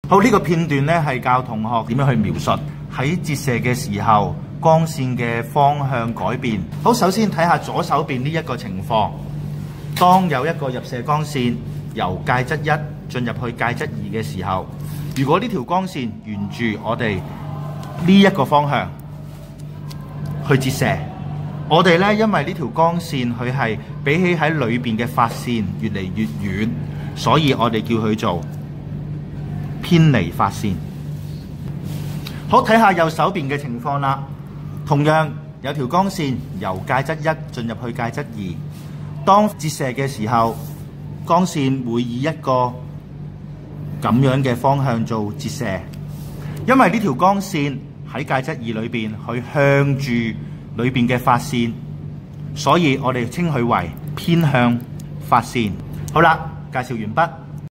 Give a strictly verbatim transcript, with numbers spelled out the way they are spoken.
好，呢個片段咧係教同學點樣去描述喺折射嘅時候光線嘅方向改變。好，首先睇下左手邊呢一個情況，當有一個入射光線由介質一進入去介質二嘅時候，如果呢條光線沿住我哋呢一個方向去折射，我哋咧因為呢條光線佢係比起喺裏邊嘅發線越嚟越遠，所以我哋叫佢做偏離發線。好，睇下右手邊嘅情況啦。同樣有條光線由介質一進入去介質二，當折射嘅時候，光線會以一個咁樣嘅方向做折射，因為呢條光線喺介質二裏邊去向住裏邊嘅發線，所以我哋稱佢為偏向發線。好啦，介紹完畢。